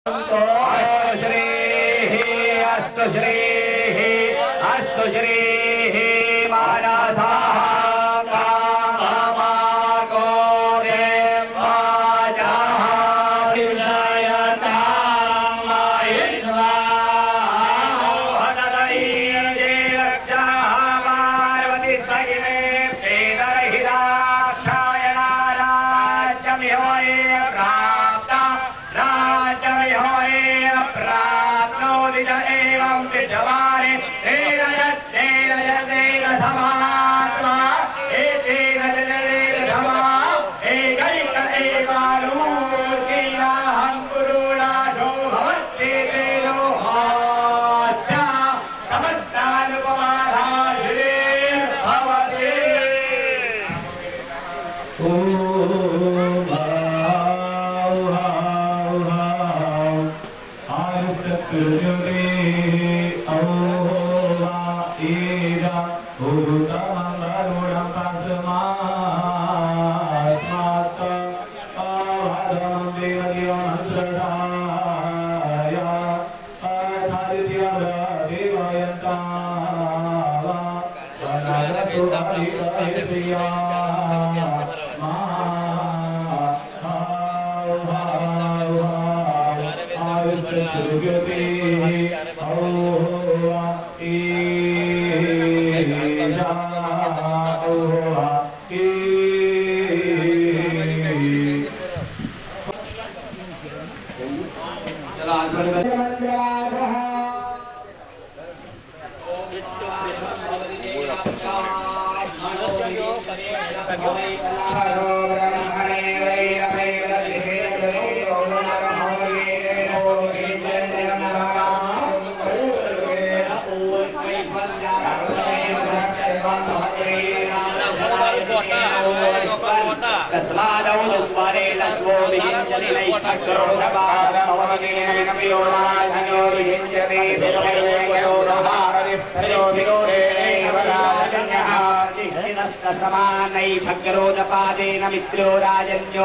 भगरोदपादेन मित्रो राजन्यो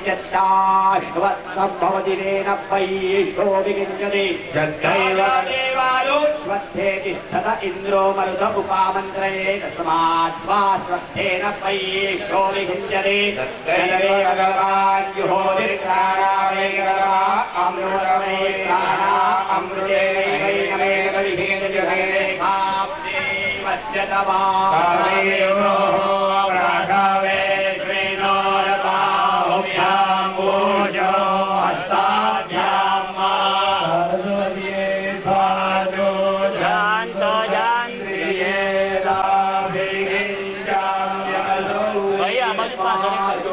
विगिञ्चत्ताभवतिरेन पैष्ठो विगिञ्चते श्वत्थे तिष्ठत इन्द्रो मरुत उपामन्त्रये तस्माद्वा श्वत्थेन पैष्ठो विगिञ्चते भगवान् जुहोतिर्प्राणा वै अमृतमये प्राणा अमृतेनैव विभेदजगते राघवे श्रीनो रताभ्यां पूजो हस्ताभ्यां सरस्वतीये भाजो जानतो जान्द्रिये दाभिगिञ्चाम्यसौ भैया मत पासो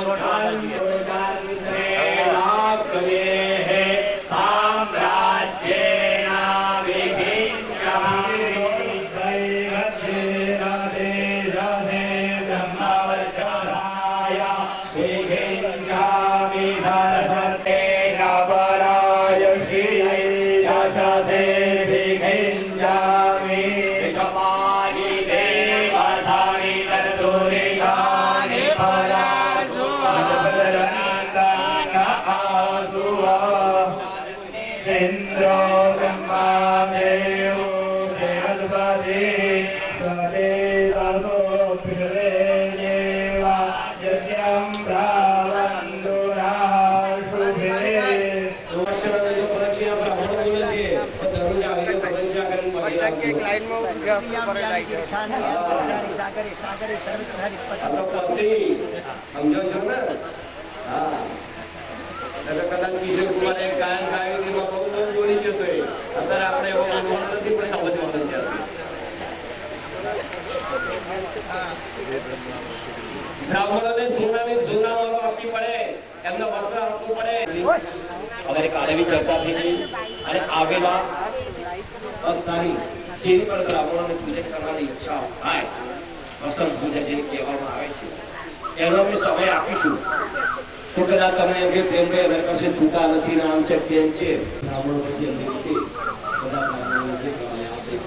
हमारे काले भी चर्चा थी अरे आवेला और तारी જેની પર આપણને પૂજન કરવાની ઈચ્છા થાય વસંત પૂજા જે કહેવામાં આવે છે એનો અમે સમય આપીશું તો કદાચ તમે એમ કે પ્રેમ કે એના પાસે છૂટા નથી નામ છે તેમ છે બ્રાહ્મણો પછી એમની રીતે બધા બ્રાહ્મણો જે કહેવાય આવશે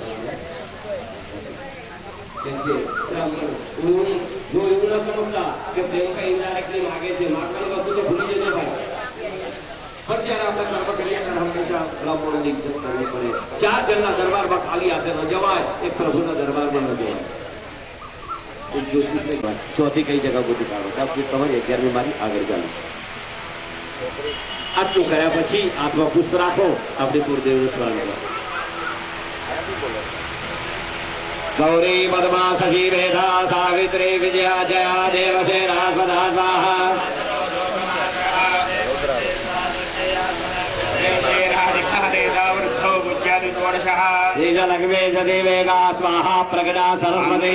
કેમ કે બ્રાહ્મણ જો એવું ન સમજતા કે પ્રેમ કઈ ઇનડાયરેક્ટલી માગે છે માગવાની વસ્તુ તો ભૂલી જજો ભાઈ પણ જ્યારે આપણે કર્મ કરીએ બ્રાહ્મણોની ઇજ્જત કરવી પડે. 4 જણના દરબારમાં ખાલી હાથે ન જવાય, એક પ્રભુના દરબારમાં ન જવાય. એક જ્યોતિષની વાત ચોથી કઈ જગા ગોતી કાઢો 10 મિનિટ તમારી 11મી મારી આગળ ચાલો. આટલું કર્યા પછી હાથમાં પુષ્પ રાખો, આપણે ગુરુદેવનું સ્મરણ કરો. गौरी पद्मा सखी वेदा सावित्री विजया जया देवसेना सदा स्वाहा स्वाहा प्रगणा सरस्वती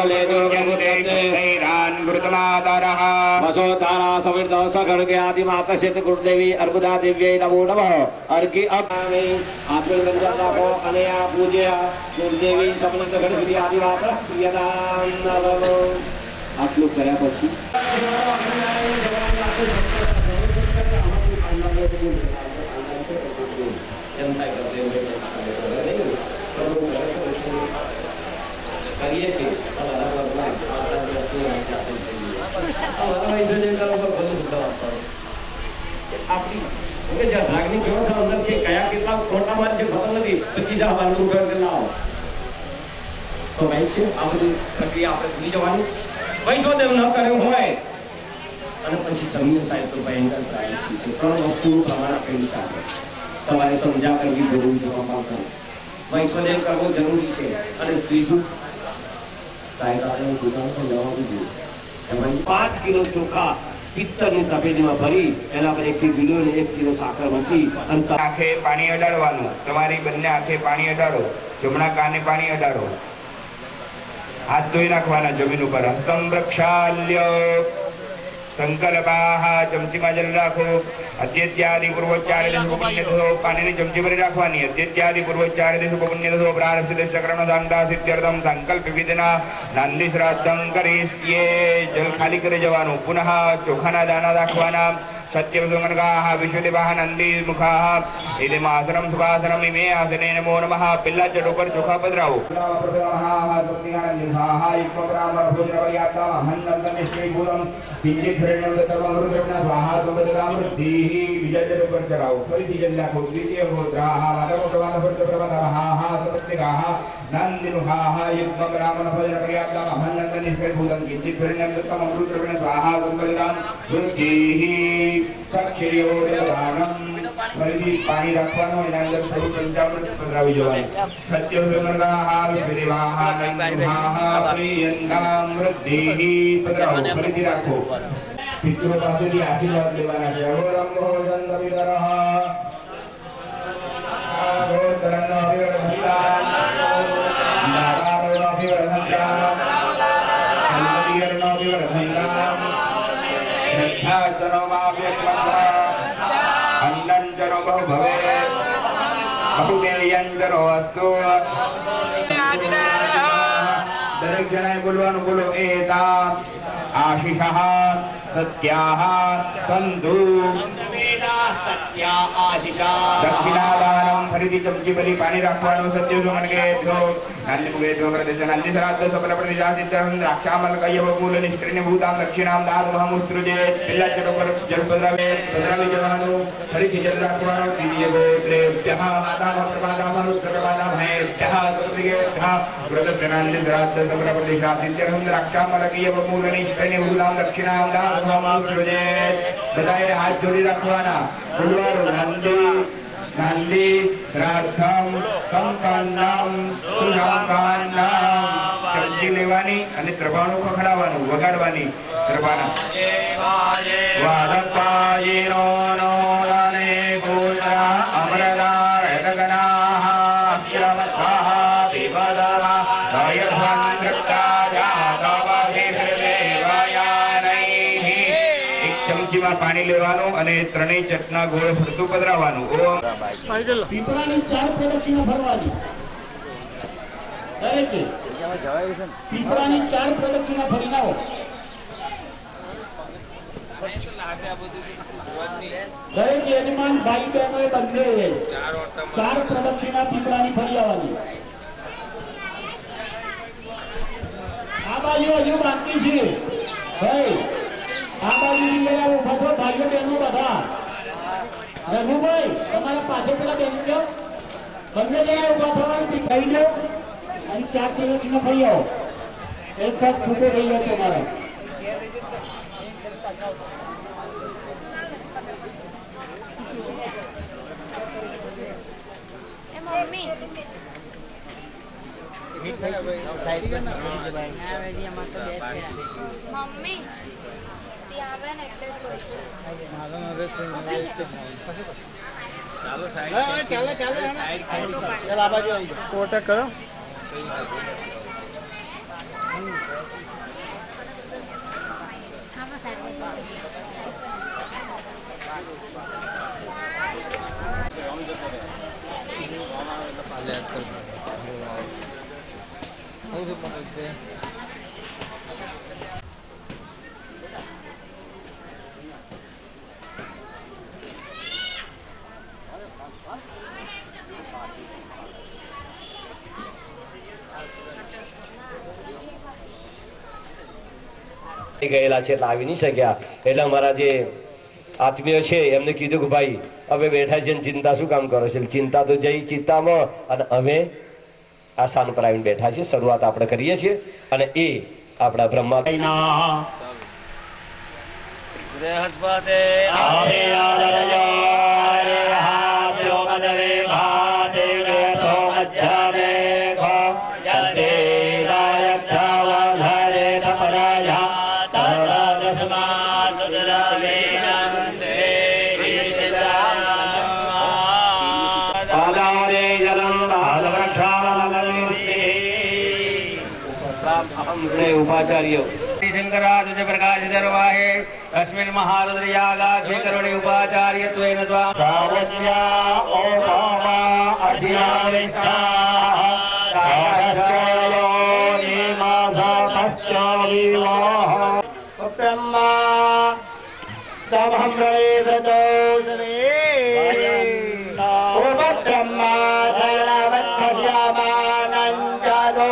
वसोधारा सविर्द सखड्गे आदि माता सिद्ध गुरुदेवी अर्बुदा दिव्यै नमो नमः. अर्घी अग्नि आत्मन गंगा को अनया पूज्य गुरुदेवी समनंद गणपति आदि माता प्रियदान नमो. आटલું કર્યા પછી કરીએ છીએ ભાગની વ્યવસ્થા અંદર છે કયા કેટલા ખોટા માલ છે ખબર નથી 25,000 રૂપિયા લાવો તો ભાઈ છે આ બધી પ્રક્રિયા આપણે ભૂલી જવાની. વૈષ્ણોદેવ ન કર્યું હોય અને પછી જમીન સાહેબ તો ભયંકર પ્રાઇસ છે. 3 વસ્તુનું પ્રમાણ આપેલું છે. સવારે સંધ્યા કરવી જરૂરી છે, વૈષ્ણોદેવ કરવો જરૂરી છે અને ત્રીજું 5 કિલો ચોખા પિત્તળની તપેલીમાં ભરી એના પર 1 કિલો અને 1 કિલો સાકર મૂકી અને આંખે પાણી અડાડવાનું. તમારી બંને આંખે પાણી અડાડો, જમણા કાને પાણી અડાડો, હાથ ધોઈ નાખવાના જમીન ઉપર. હસ્તમ પ્રક્ષાલ્ય સંકલ્પાહ ચમચીમાં જલ રાખો. અદ્યત્યાદિ પૂર્વોચ્ચાર પુણ્ય થો પાણીની ચમચી ભરી રાખવાની. અદ્યત્યાદિ પૂર્વોચ્ચાર પુણ્ય થો પ્રારબ્ધ ચક્રનો દાંડા સિદ્ધર્થમ સંકલ્પ વિધિના નાંદી શ્રાદ્ધમ કરીષ્યે. જલ ખાલી કરી જવાનું. પુનઃ ચોખાના દાણા રાખવાના. સત્યવસુમનગાહ વિશુદ્ધિવાહ નંદી મુખાહ ઇદમાસનમ સુભાસનમ ઇમે આસને નમો નમઃ. પેલા ચડ ઉપર ચોખા પધરાવો. પાણી રાખવાનું, એના અંદર થોડું પંચામૃત પધરાવી જવાનું. પધરાવો, ફરીથી રાખો. પિતૃ પાસેથી આશીર્વાદ લેવાના છે. દરેક જણાએ બોલવાનું. બોલો એતા આશિષઃ સત્યાઃ સંધુ દક્ષિણાદાનમ. ફરીથી ચમચી ભરી પાણી રાખવાનું. સત્ય સુમનગે નાંદી મુગે પ્રદેશ નાંદી શ્રાદ્ધ સફલ પ્રતિજાસિદ્ધમ રાક્ષામલ કયવ મૂલ નિષ્ક્રિય ભૂતામ દક્ષિણામ દાદ મહામુસ્ત્રુજે. પેલા ચડો પર જલ પધરાવી જવાનું. ફરીથી જલ રાખવાનું. દ્વિતીય ગોત્રેભ્યઃ માતા પ્રમાદામ રુદ્રપ્રમાદામ હૈભ્યઃ સત્રિકેભ્યઃ વ્રત નાંદી શ્રાદ્ધ સફલ પ્રતિજાસિદ્ધમ રાક્ષામલ કયવ મૂલ નિષ્ક્રિય ભૂતામ દક્ષિણામ દાદ મહામુસ્ત્રુજે. બધાએ હાથ જોડી રાખવાના. નંદી શ્રાદ્ધમ સંકન્નમ સુજાકાન્નમ. ચમચી લેવાની અને ત્રબાણું ખખડાવવાનું, વગાડવાની. ત્રબાણા વાદપાયેનો નો રને પુત્રા અમરદા રગનાહ અસ્યવત્વાહ વિવદા દયધ્વં દૃષ્ટા જાતવધિ દેવયાનૈ. એક ચમચીમાં પાણી લેવાનું અને ત્રણેય ચટના ગોળ ફરતું પધરાવવાનું. પીપળાની 4 પ્રદક્ષિણા ભરવાની. દરેકે પીપળાની 4 પ્રદક્ષિણા ભરી આવો. દરેક યજમાન ભાઈ બહેનોએ બંને 4 પ્રદક્ષિણા પીપળાની ભરી આવવાની. આ બાજુ હજુ બાકી છે ભાઈ. આ બાજુ લઈ આવો બધો ભાઈઓ બહેનો બધા. રઘુભાઈ તમારા પાસે પેલા બેન છો બંને જણા ઉભા થવાનું કહી દો અને 4 દિવસમાં થઈ આવો એક સાથ છૂટો થઈ ગયો તમારા મમ્મી કોટક કરો ગયેલા છે એટલે આવી નહીં શક્યા એટલે અમારા જે આત્મીય છે એમને કીધું કે ભાઈ હવે બેઠા છે ચિંતા શું કામ કરો છો ચિંતા તો જઈ ચિંતામાં અને અમે આસાન પર આવીને બેઠા છીએ શરૂઆત આપણે કરીએ છીએ અને એ આપણા બ્રહ્મા उपाचार्य शंकरादुज प्रकाश सर्वाहे अस्मिन् महारुद्र यागाख्ये करुणे उपाचार्यत्वेन त्वां सावज्ञा ओमा अधियाविष्टाः साहस्रयो निमासापश्च विवाह ब्रह्मा तमहं प्रणेदतो सवे ब्रह्मा सर्ववच्छस्यामानञ्जदो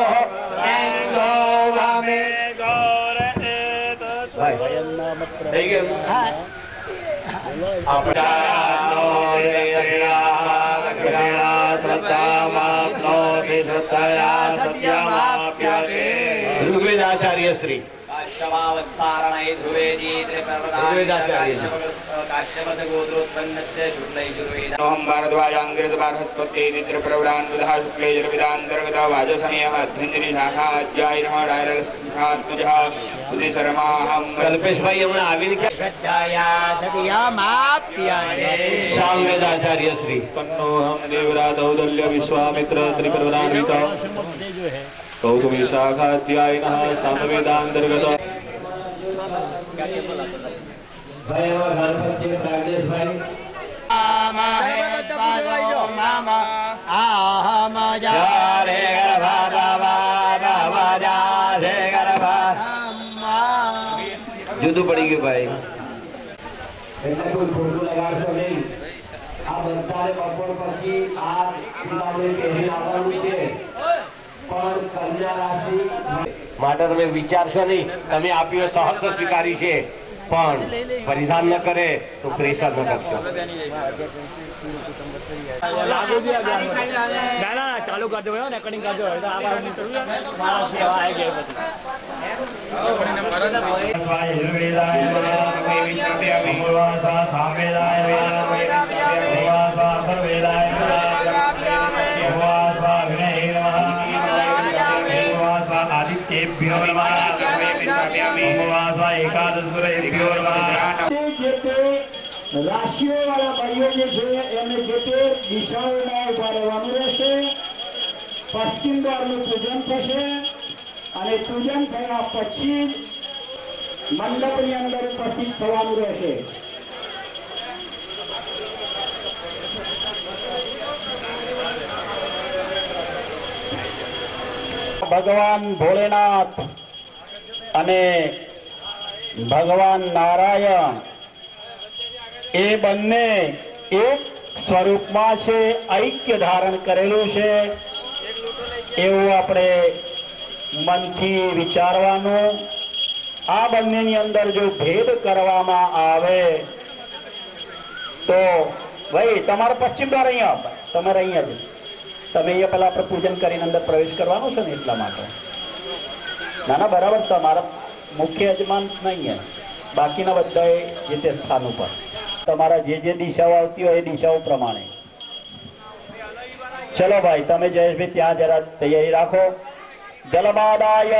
ऋग्वेदाचार्य श्री कल्पेश भाई हमने आविर सामवेदाचार्य श्री हम देवराज औदल्य विश्वामित्र त्रिप्रवरान्वित गौतमी शाखाध्यायिनः सामवेदान्तर्गत भाई और गणपति प्रागदेश भाई जुदू पड़ी गई भाई એટલે કોઈ ખોટું લગાડશો નહીં આ બધાને બપોર પછી આ આપણે પહેરી આવવાનું છે પણ કન્યા રાશિ માટે તમે વિચારશો નહીં તમે આપ્યો સહર્ષ સ્વીકારી છે પણ પરિધાન ન કરે તો પ્રેશર ન કરશો ના ચાલુ કરજો રેકોર્ડિંગ કરજો રાશિઓ વાળા ભાઈઓ જે છે એમને જે તે દિશાઓમાં ઉભા રહેવાનું રહેશે પશ્ચિમ દ્વારનું પૂજન થશે અને પૂજન થયા પછી મંડપની અંદર ઉપસ્થિત થવાનું રહેશે ભગવાન ભોળેનાથ અને ભગવાન નારાયણ એ બંને એક સ્વરૂપમાં છે ઐક્ય ધારણ કરેલું છે એવું આપણે મનથી વિચારવાનું આ બંનેની અંદર જો ભેદ કરવામાં આવે તો ભાઈ તમારો પશ્ચિમ દ્વાર અહીંયા તમારે અહીંયા છે તમે અહીંયા પહેલા આપણે પૂજન કરીને અંદર પ્રવેશ કરવાનો છે ને એટલા માટે ના ના બરાબર તમારા મુખ્ય યજમાન નહીં है બાકીના બધાએ જે તે સ્થાન ઉપર તમારા જે દિશાઓ આવતી હોય એ દિશાઓ પ્રમાણે ચલો ભાઈ તમે જયેશભાઈ ત્યાં જરા તૈયારી રાખો જલબાદાય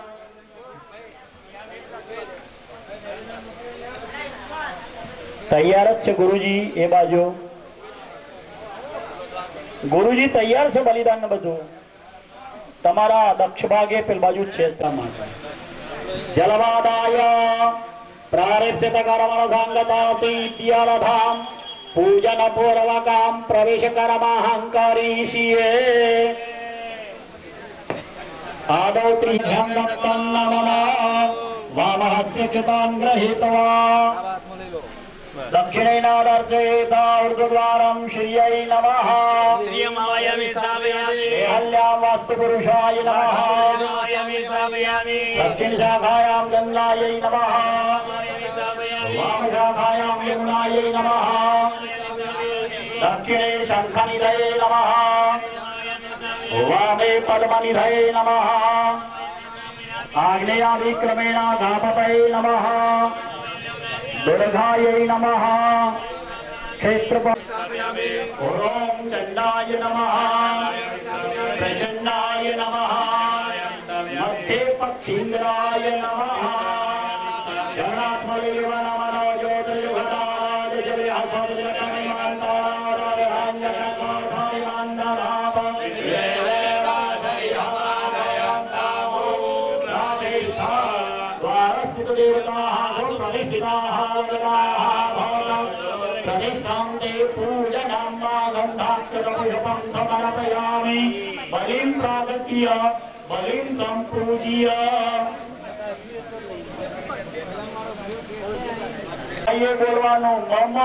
તૈયાર જ છે ગુરુજી એ બાજુ ગુરુજી તૈયાર છે બલિદાન ને બધું તમારા દક્ષ ભાગે પેલ બાજુ છે જલવાદાય પ્રારેપ્સ્યત કર્મણ સંગતાસીત્યરથામ પૂજન પૂર્વકામ પ્રવેશ કર્મહંકરીષ્યે આદૌ ત્રિભ્યં દત્તં નમઃ વામહસ્ય કૃતાં ગૃહીત્વા दक्षिणेनादर्शयेता ऊर्ध्वद्वारं श्रियै नमः देहल्यां वास्तुपुरुषाय नमः दक्षिणशाखायां गङ्गायै नमः वामशाखायां यमुनायै नमः दक्षिणे शङ्खनिधये नमः वामे पद्मनिधये नमः आग्नेयादिक्रमेण धापतये नमः दुर्गायै नमः क्षेत्रपाल ओम चंडाय नमः प्रचंडाय नमः मध्ये पक्षीन्द्राय नमः जगन्नाथमलेव नमः ज्योतिर्युगताराय प्रतिष्ठां ते पूजनं गन्धाक्षतपुष्पं समर्पयामि बलिं प्रागत्य बलिं सम्पूज्य ये बोलवानो मम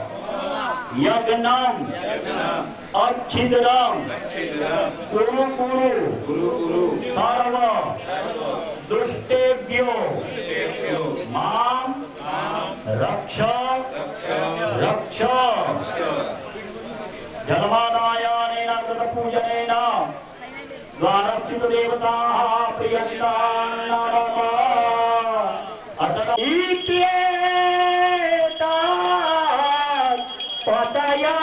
यज्ञं अच्छिद्रं कुरु कुरु सर्व दुष्टेभ्यो मां रक्ष रक्ष जलमादायानेन कृतपूजनेन द्वारस्थित देवताः प्रियन्तां नमः इत्येतात् पतया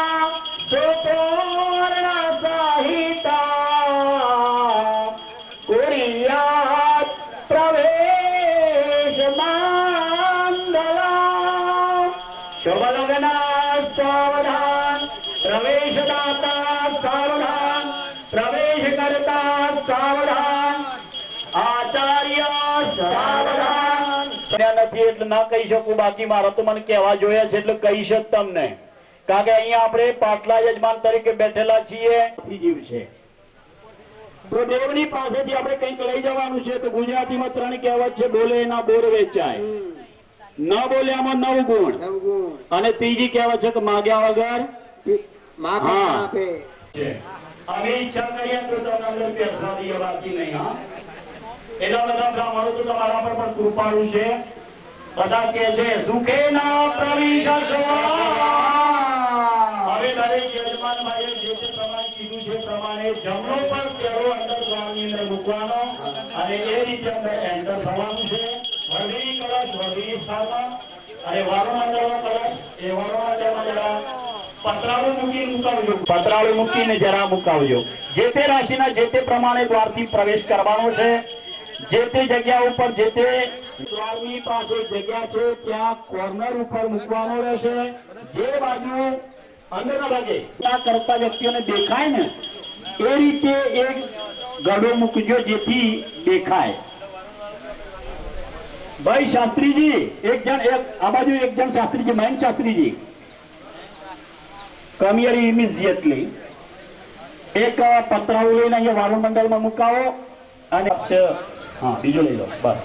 सुपूर्णसहिता कुर्यात् शुभलग्ना सावधान प्रवेशदाता सावधान प्रवेश करता सावधान आचार्य सावधान નથી એટલે ના કહી શકું બાકી મારા તો મને કહેવા જોયા છે એટલે કહી શક તમને કારણ કે અહીંયા આપણે પાટલા યજમાન તરીકે બેઠેલા છીએ જીવ છે તો દેવની પાસેથી આપણે કંઈક લઈ જવાનું છે તો ગુજરાતીમાં ત્રણ કહેવત છે બોલે ના બોર વેચાય ન બોલ્યામાં 9 ગુણ અને ત્રીજી કહેવત છે કે માગ્યા વગર આપે અમે ઈચ્છા કરીએ તો તમને અંદર બેસવા દઈએ બાકી નહીં હા એટલા બધા બ્રાહ્મણો તો તમારા પર પણ કૃપાળુ છે બધા કહે છે સુખે ના પ્રવિશસ્વા હવે દરેક યજમાન ભાઈએ જે તે પ્રમાણે કીધું છે પ્રમાણે જમણો પર પેલો અંદર દ્વારની અંદર મૂકવાનો અને એ રીતે અંદર એન્ટર થવાનું છે વરદી કળશ વરદી સ્થાપના અને વારોમંડળનો કળશ એ વારોમંડળમાં જરા પતરાળું મૂકી મુકાવજો પતરાળું મૂકીને જરા મુકાવજો જે તે રાશિના જે તે પ્રમાણે દ્વારથી પ્રવેશ કરવાનો છે જે તે જગ્યા ઉપર જે તે દ્વારની પાસે જગ્યા છે ત્યાં કોર્નર ઉપર મૂકવાનો રહેશે જે બાજુ અંદરના ભાગે ત્યાં કરતા વ્યક્તિઓને દેખાય ને એ રીતે એક ગડો મૂકજો જેથી દેખાય भाई शास्त्री जी एक जन एक आबाजू एक जन Shastri ji Mayank Shastri ji come here immediately एक पत्राओ लईने અહીંયા વારુણ મંડળમાં મુકાવો અને હા બીજો લઈ લો બસ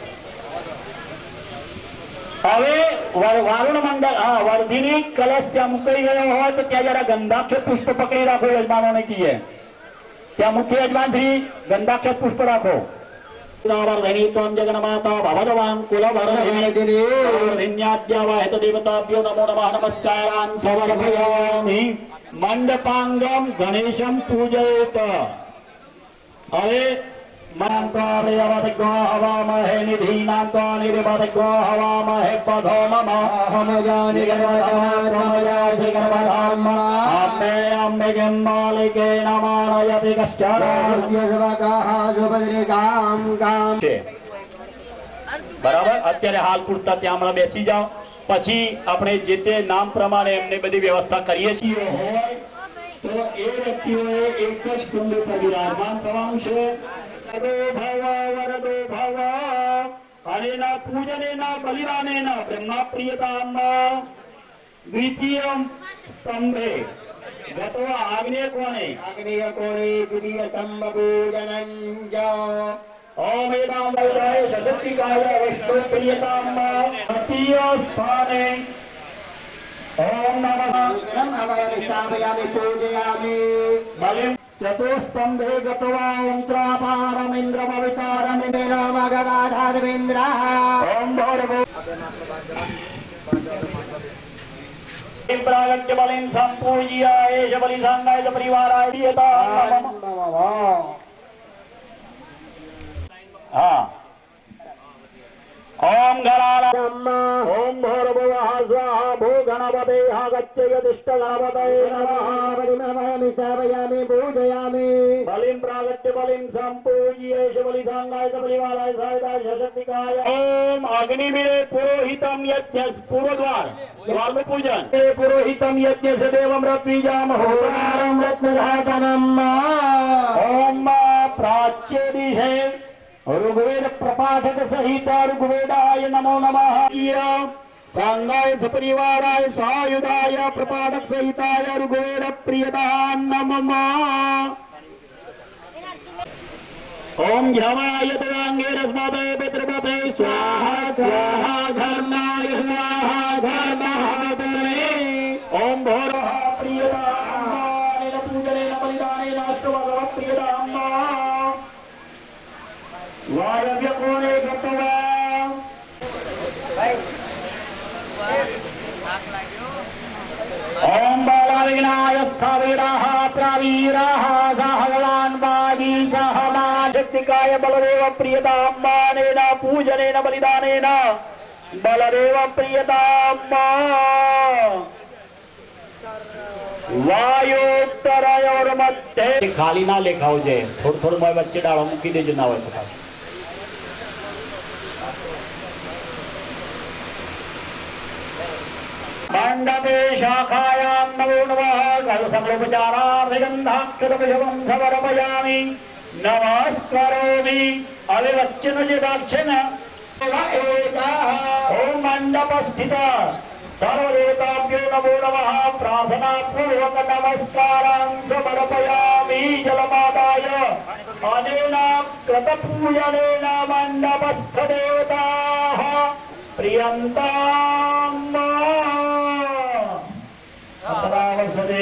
હવે વારુણ મંડળ હા વર્ધીની કલશ ત્યાં મુકાઈ ગયો હોય તો ત્યાં જરા ગંધાક્ષર પુષ્પ પકડી રાખો યજમાનોને કહીએ ત્યાં મુખ્ય યજમાન શ્રી ગંધાક્ષર પુષ્પ રાખો वर्धिनी त्वं जगन्माता भवदवान् कुलवर्धिन्याद्यावाहित देवताभ्यो नमो नमः नमस्कारान् समर्पयामि। मंडपांगम गणेशं पूजयेत। अरे मंत्रालयवदिग्गो हवामहे निधीनान्तो निर्वदिग्गो हवामहे पदो नमः हमजानि गणपतमजासि गणपतम अम्बे अम्बे गन्मालिके नमानयति कश्चन यजवकाः सुभद्रिकां कां। बराबर અત્યારે હાલ પૂરતા ત્યાં હમણાં બેસી જાઓ પછી આપણે જે તે નામ પ્રમાણે એમને બધી વ્યવસ્થા કરીએ છીએ હોય તો એ વ્યક્તિઓએ એક જ કુંડ પર વિરાજમાન થવાનું છે। વરદો ભવ હરેના પૂજનેના બલિદાનેના બ્રહ્મા પ્રિયતામાં દ્વિતીયમ સ્તંભે ગતો આગ્નેય કોણે દ્વિતીય સ્તંભ પૂજનં જ ओम एदामोदाय सदत्तिकाय विष्णुप्रियताम् तृतीय स्थाने ओम नमः स्थापयामि पूजयामि बलिं चतुस्तंभे गत्वा ओंकारमिन्द्रमवितारमिन्द्रमगगाधारमिन्द्रः ओम भोरभो प्रागत्य बलिं संपूज्य एष बलिसंगाय परिवाराय प्रियताम् नमः। हाँ ओम गणानाम् ओम भूर्भुवः स्वाहा भू गणपते आगच्छ यदिष्ट गणपते नमः बलिमहमि स्थापयामि पूजयामि बलिं प्रागत्य बलिं संपूज्य एष बलिसंगाय परिवाराय सहिताय सशक्तिकाय ओम अग्निवीरे पुरोहितं यज्ञ पूर्वद्वार द्वार में पूजन पुरोहितं यज्ञ से देवं रत्वीजाम होरारं रत्नधातनम् ओम प्राच्य दिशे ऋग्वेद प्रपाठक सहित ऋग्वेदाय नमो नमः सांगाय सपरिवाराय सायुधाय प्रपाठक सहिताय ऋग्वेद प्रियतां नमः। ओम झमाय तवांगे रस्मते पितृपते स्वाहा स्वाहा धर्माय स्वाहा धर्मः ओम भोरः प्रियतां पूजनेन बलिदानेन अष्टभगव प्रियतां वायव्य कोणे गत्वा ओम बालाविघ्नाय स्थावीराः प्रवीराः सहगवान् वागी सहमान् शक्तिकाय बलदेव प्रियतां मानेन पूजनेन बलिदानेन बलदेव प्रियतां वायोत्तराय और मध्य खाली ना लेखाओ जे थोड़ा थोड़ा मैं बच्चे डालो मुकी दे जना हो तो मंडपे शाखायां नमो नमः सकलोपचारार्धगन्धाक्षरविषमं समर्पयामि नमस्करोमि अविवच्चन दाक्षिण ओम मंडपस्थित सर्वदेवताभ्यो नमो नमः प्रार्थना पूर्वक नमस्कारान् समर्पयामि जलमादाय अनेन कृतपूजनेन मण्डपस्थ देवताः प्रियन्ताम् अत्रावसरे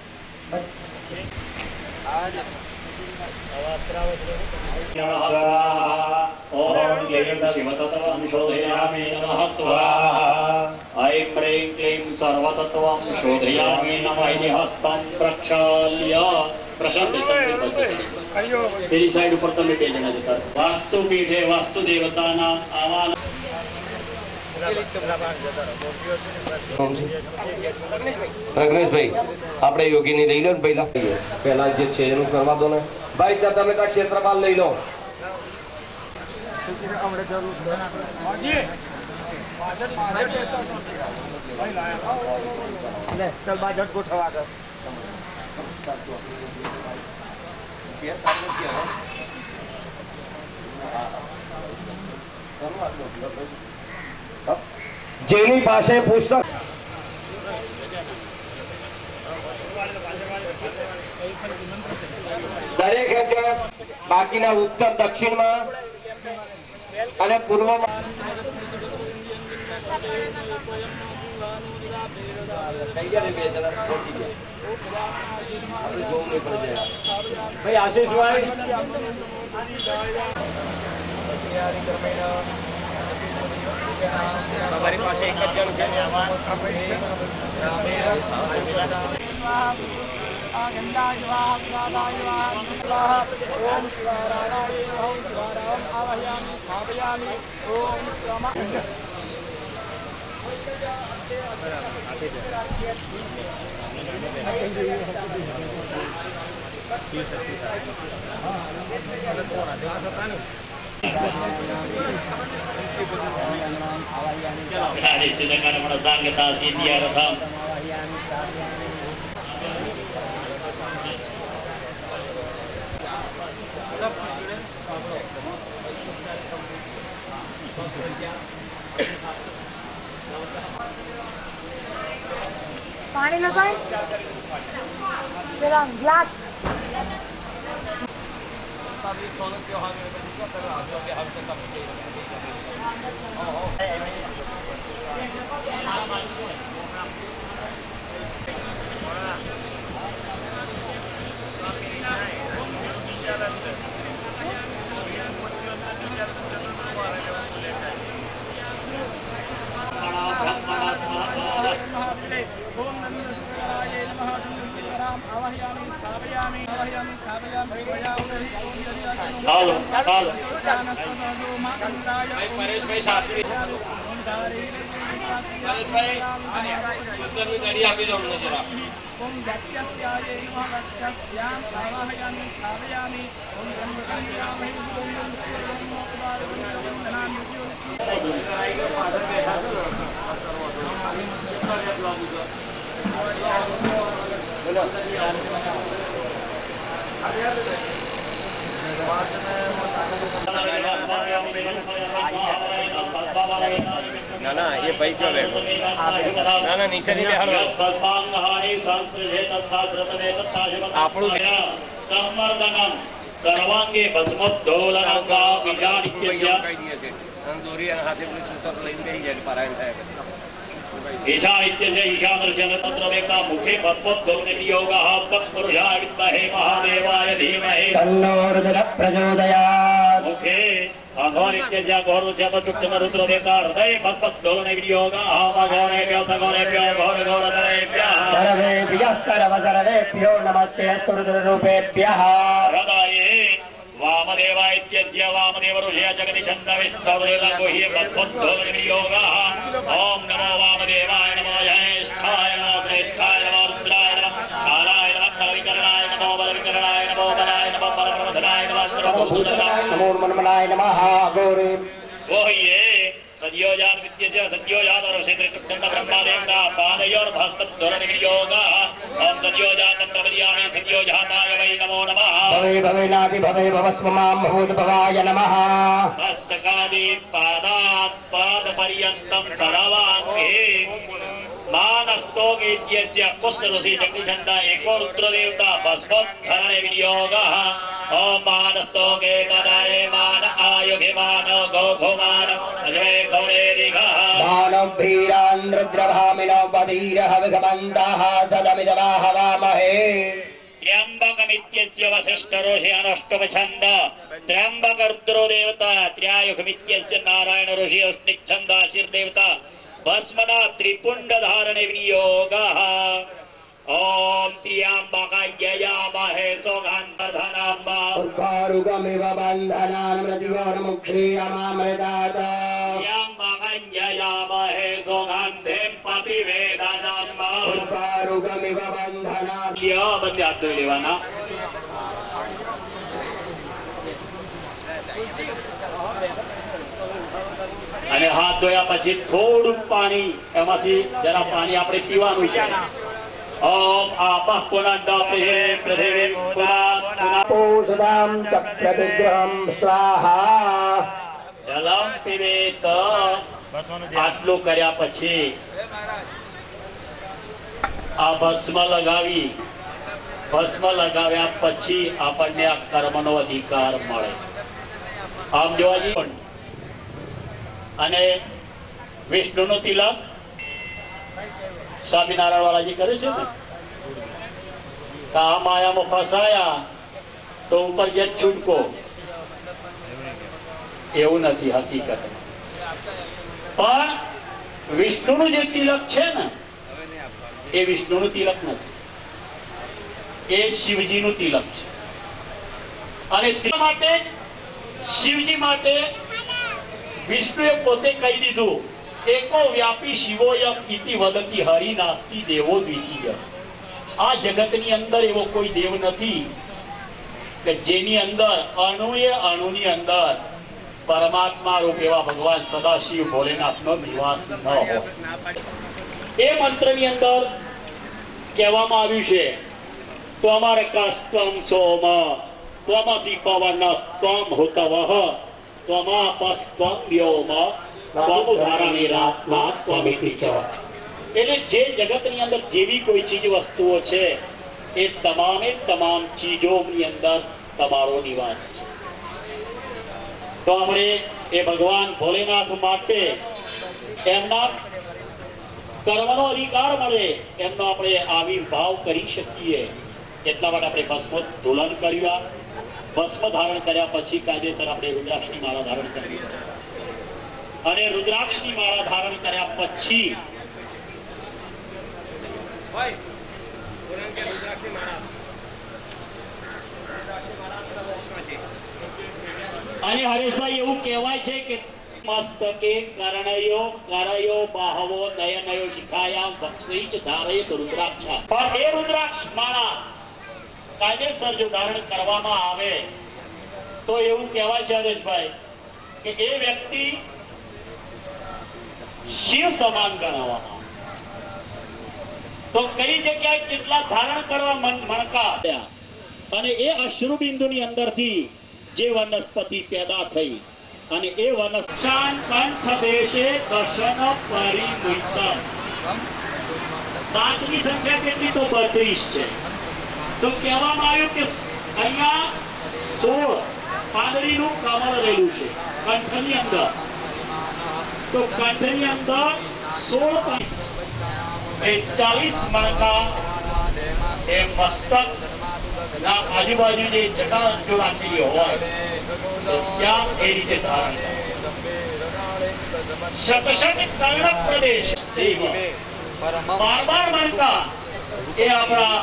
ओम शिवतत्वं शोधयामि नमः स्वाहा ऐं प्रें क्लीं सर्वतत्वं शोधयामि नमः इति हस्तं प्रक्षाल्य प्रशांत तेरी साइड ऊपर तो लेटे जाना देता वास्तु पीठे वास्तु देवतानां आवाहन પ્રજ્ઞેશભાઈ આપણે યોગીની લઈ લો ને પહેલા જે છે એનું કરવા દો ને ભાઈ ત્યાં તમે ત્યાં ક્ષેત્રપાલ લઈ લો चल बाजट गोठवा कर જેની પાસે પુસ્તક દરેક બાકીના ઉત્તર દક્ષિણમાં અને પૂર્વમાં ભાઈ આશીષ ભાઈ हमारी पास एक जल છે ओम शिवाराय ओम शिवाराम आवाहयामि स्थापयामि ओम स्वामा पानी लो भाई ग्लास परेश भाई शास्त्री गाड़ी आपी दो जरा ओम गत्यस्याय नमः गत्यस्याम आवाहयामि स्थापयामि ओम गंगामहि ना ना ये भाई क्यों बैठो ना ना नीचे नहीं बैठो આપણું सर्वांगे भस्मोद्धोलनांगा विजानित्यस्य दोरी અને હાથે પેલું સૂતર લઈને બેસી જાય પારાયણ થાય ईशा इत्यस्य ईशादर्शन तत्रवेका मुखे भस्मोद्धोलनयोगः तत्पुरुषाय विद्महे महादेवाय धीमहि तन्नो रुद्रः प्रचोदयात् मुखे अघोरित्यस्य घोरुच्यपचुक्तम रुद्रदेवता हृदये भस्मोद्धोलनयोगः अघोरेभ्यो सघोरेभ्यो घोरघोरतरेभ्यः सर्वेभ्यः सर्वसर्वेभ्यो नमस्ते अस्तु रुद्ररूपेभ्यः हृदये वामदेवा इत्यस्य वामदेव ऋषिया जगति छन्दवे सर्वदेवगोह्य भस्मोद्धोलनयोगः ओम नमो वामदेवाय नमो ज्येष्ठाय नमो श्रेष्ठाय नमो रुद्राय नमो कालाय नमो कलविकरणाय नमो बलविकरणाय नमो बलाय नमो बलप्रमथनाय नमो सर्वभूतनाय नमो मनमनाय नमः गौरी गोह्ये सद्योजात विद्यस्य सद्योजात और क्षेत्रचुक्तंड ब्रह्मादेवता पादयोर भस्मोद्धोलनयोगः ओम सद्योजातं प्रवदयामि सद्योजाताय वै नमो नमः भवे भवेनादि भवे भवस्व मां भूतभवाय नमः मस्तकादि पादात् पादपर्यन्तं सर्वाङ्गे मानस्तोगेत्यस्य कुशऋषि जगतिछन्द एको रुद्रदेवता भस्मोद्धरणे विनियोगः ओम मानस्तोगे तदाय मान आयुगे मान गोघोमान अजय गौरेरिघः दानवीरान् रुद्रभामिनो बधीरः विघमन्तः सदमिदमाहवामहे त्र्यंबकमित्यस्य वसिष्ठऋषि अनुष्टुप्छन्द त्र्यंबक रुद्रदेवता त्र्यायुगमित्यस्य नारायण ऋषि अष्टिच्छन्द शीर्देवता भस्मना त्रिपुण्डधारणे विनियोगः ओम त्र्यंबकाय सौगन्धधनाम्बा उर्वारुगमिव बन्धनान् मृत्योर्मुक्षीयमामृतात् त्र्यंबकाय सौगन्धिं पतिवेदनाम्बा उर्वारुगमिव बन्धनात् य बंदे हाथ धोई लेवाना અને હાથ ધોયા પછી થોડું પાણી એમાંથી જરા પાણી આપણે પીવાનું છે ઓમ આપઃ પુનઃ પૃથિવી પુનઃ पूषदां चक्रविग्रहं स्वाहा જલમ પીવેત આટલું કર્યા પછી આ ભસ્મ લગાવ્યા પછી આપણને આ કર્મનો અધિકાર મળે આમ જોવા જઈએ અને વિષ્ણુનું તિલક સ્વામિનારાયણ વાળાજી કરે છે ને તો આ માયામાં ફસાયા તો ઉપર જે છૂટકો એવું નથી હકીકતમાં. પણ વિષ્ણુનું જે તિલક છે ને એ વિષ્ણુનું તિલક નથી, એ શિવજીનું તિલક છે. અને તે માટે જ શિવજી માટે વિષ્ણુએ પોતે કહી દીધું, એકો વ્યાપી શિવોયમ ઇતિ વદતિ હરિ નાસ્તિ દેવો દ્વિતીય. આ જગતની અંદર એવો કોઈ દેવ નથી કે જેની અંદર અણુની અંદર પરમાત્મા રૂપ એવા ભગવાન સદાશિવ ભોલેનાથનો નિવાસ ન હોય. એ મંત્રની અંદર કહેવામાં આવ્યું છે, ત્વમર કસ્ત્વમ સોમ ત્વમસી પવનસ્ત્વમ હુતવઃ ત્વમાપસ્ત્વમ વ્યોમ ત્વમુધારણિરાત્મા ત્વમિતિ ચ. એટલે જે જગતની અંદર જેવી કોઈ ચીજ વસ્તુઓ છે એ તમામે તમામ ચીજોની અંદર તમારો નિવાસ છે. તો આપણે એ ભગવાન ભોલેનાથ માટે એમના કર્મનો અધિકાર મળે, એમનો આપણે આવિર્ભાવ કરી શકીએ એટલા માટે આપણે ભસ્મોદ્ધોલન કર્યા. ભસ્મ ધારણ કર્યા પછી કાયદેસર આપણે રુદ્રાક્ષની માળા ધારણ કરવી, અને રુદ્રાક્ષની માળા ધારણ કર્યા પછી અને હરેશભાઈ એવું કહેવાય છે કે મસ્તકે કરણયો કરયો બાહવો નયનયો શિખાયા વક્ષિચ ધારયત રુદ્રાક્ષા. પણ એ રુદ્રાક્ષ માળા કાયદેસર જો ધારણ કરવામાં આવે તો એવું કહેવાય છે હરેશભાઈ કે એ વ્યક્તિ શિવ સમાન ગણાવવામાં. તો કઈ જગ્યાએ કેટલા ધારણ કરવા મણકા, અને એ અશ્રુબિંદુની અંદરથી જે વનસ્પતિ પેદા થઈ અને એ વનસ્પતિ કંઠ દેશે દર્શન પરિમુક્તમ. સાતની સંખ્યા કેટલી? તો 32 છે. તો કહેવામાં આવ્યું કે અહીંયા 16 પાંદડીનું કમળ રહેલું છે કંઠની અંદર. તો કંઠની અંદર 16 એ 40 મણકા એ મસ્તક ના આજુબાજુ જે જટા જો રાખેલી હોય તો ત્યાં એ રીતે ધારણ કરે. શતશત કર્ણ પ્રદેશ 12 મણકા એ આપણા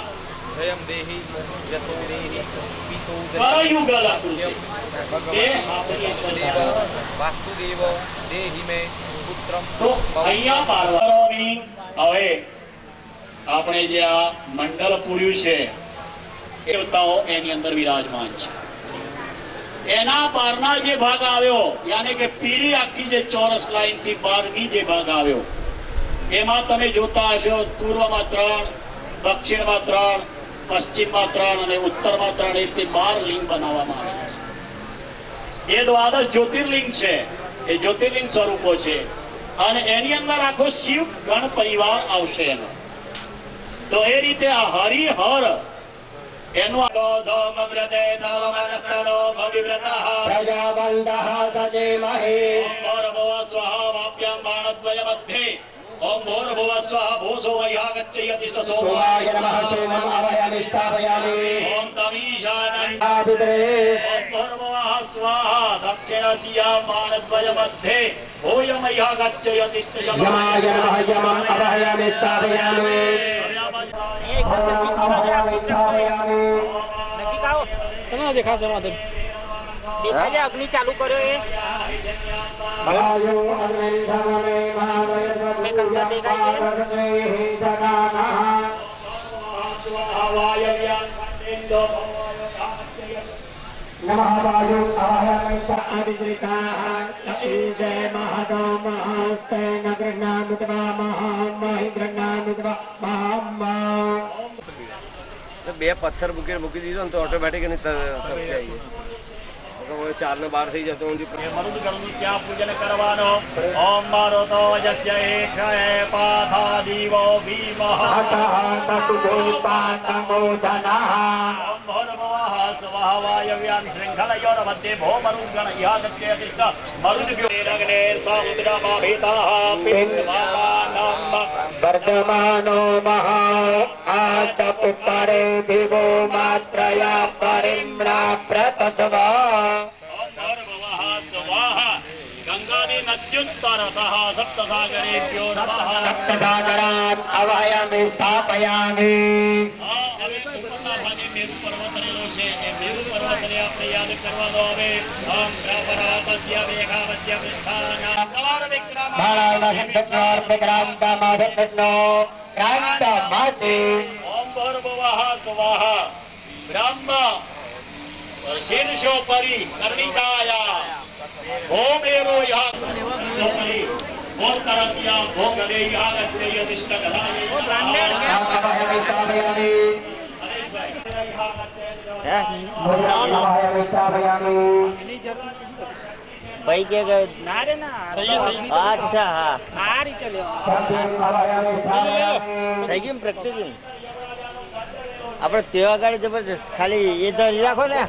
કરયુગલ આકૃતિ એ વાસુદેવ દેહી મે પુત્રમ. તો અહીંયા પાર્વતી હવે આપણે જે આ મંડળ પૂર્યું છે દેવતાઓ એની અંદર વિરાજમાન છે. એના બહારના જે ભાગ આવ્યો, યાની કે પીળી આખી જે ચોરસ લાઈન થી બહારની જે ભાગ આવ્યો, એમાં તમે જોતા હશો પૂર્વમાં 3, દક્ષિણમાં 3, પશ્ચિમમાં 3 અને ઉત્તરમાં 3 એ રીતે 12 લિંગ બનાવવામાં આવ્યા છે. એ દ્વાદશ જ્યોતિર્લિંગ છે, એ જ્યોતિર્લિંગ સ્વરૂપો છે. અને એની અંદર આખો શિવ ગણ પરિવાર આવશે એનો. તો એ રીતે આ હરિહર એનું ધમ વ્રતે ધમનસ્તનો ભવિવ્રતઃ પ્રજાવંદઃ સચેમહે ભર્ભવ સ્વઃ વાપ્યં બાણદ્વય મધ્યે ઓમ ભૂર્ભુવ સ્વઃ ભૂસો વૈહાગચ્છયતિષ્ઠ સોમાય નમઃ સોમં અવયામિ સ્થાપયામિ ઓમ તમીશાનંદાપિતરે ઓમ ભૂર્ભુવઃ સ્વઃ દક્ષિણસ્યાં બાણદ્વય મધ્યે ભૂયં વૈહાગચ્છયતિષ્ઠ યમાય નમઃ યમં અવયામિ સ્થાપયામિ. અગ્નિ ચાલુ કર્યો એ બે પથ્થર મૂકી દીધો ને તો ઓટોમેટિક એની તરફી આવીએ. 4 ને 12 થઈ જતો ત્યાં પૂજન કરવાનો. ઓમ મારુતો યસ્ય એક્ષય પાથા દીવો ભીમઃ વાયવ્યાન શૃંખલયોર મધ્યે ભૌમરુગણ યાગત્યતિષ્ઠ મરુદ્ભ્યોરગ્ને સામુદ્રમાભિતાઃ પિન્ડમાનમ વર્ધમાનો મહા આષ્ટપુત્તરે દિવો માત્રયા પરિમ્રા પ્રતસવા. नद्युत्तरतः सप्तसागरेभ्यो नमः। सप्तसागरात् अवयमि स्थापयामि। मेरु पर्वतने છે એ મેરુ પર્વતને આપણે યાદ કરવાનો હવે ઓમ પ્રપરાતસ્ય વેગાવત્ય વિષ્ઠાના નવાર વિક્રમ બાળાનહંતર વિક્રાંતમાસત્નો ક્રાંતમાસે ઓમ ભર્ભવઃ સ્વાહા બ્રહ્મ શીર્ષોપરી કર્ણિકાયા ઓમેરો યહ સોપરી ઓતરસ્ય ભોગલે યાગત્ય યતિષ્ઠગલાય भाई के ना रे ना अच्छा हाँ आ रही चले થઈ ગયું પ્રેક્ટિકિંગ આપણે તેવા ગાડી જબરજસ્ત ખાલી એ ધરી રાખો ને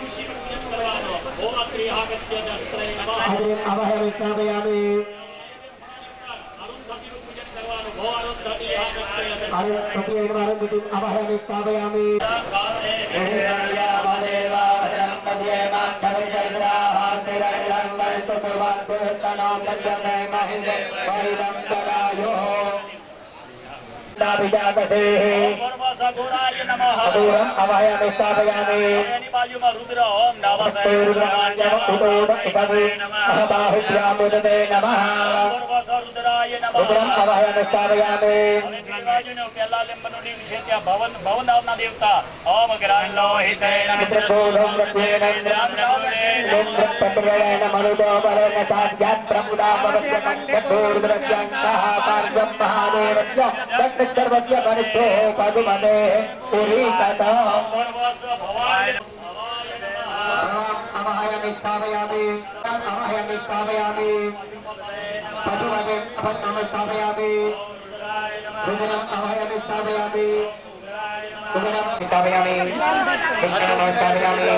સગોરાય નમઃ અવહયામિ સ્થાપયામિ એની બાજુમાં રુદ્ર ઓમ નાવાસાય બાહુભ્યામ ઉદતે નમઃ રુદ્રાય નમઃ અવહયામિ સ્થાપયામિ બાજુનો પહેલા લેમ્બનોની છે ત્યાં ભવન નામના દેવતા ઓમ ગ્રાંડો હિતે મિત્રગોધમ પ્રત્યેન મનુદો પરેણ સાધ્યાત પ્રમુદા પવસ્ય કંઠોર્દ્રસ્યંતઃ પાર્શ્વં મહાદેવસ્ય દક્ષસર્વસ્ય પરિષ્ઠો પદુમતે પુરીતત અવહયામિ સ્થાપયામિ અવહયામિ સ્થાપયામિ પશુમતે અપન્નમ સ્થાપયામિ રુદ્રમ અવહયામિ સ્થાપયામિ રુદ્રમ સ્થાપયામિ કૃષ્ણમ સ્થાપયામિ